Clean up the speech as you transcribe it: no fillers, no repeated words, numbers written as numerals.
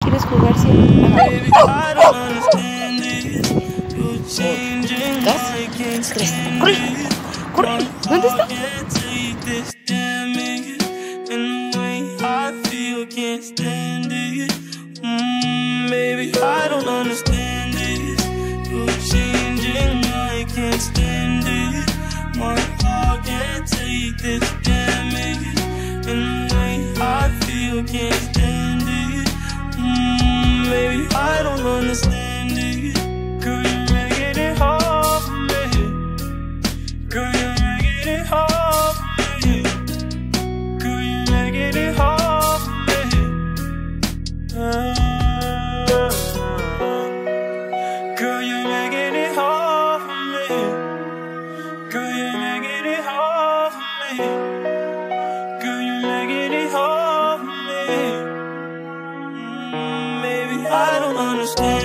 quieres jugar siempre. ¿Dos? ¿Tres? ¡Corre! ¡Corre! ¿Dónde está? Baby, I don't understand it. You're changing, I can't stand it. My heart can't take this damage. And the way I feel, can't stand it. Baby, I don't understand it. Girl, you're making it hard for me. Girl, you're making it hard for me. Girl, you're making it hard for me. Girl, you're making it hard for me. Girl, you're making it hard for me. Girl, you're making it hard for me. Baby, I don't understand.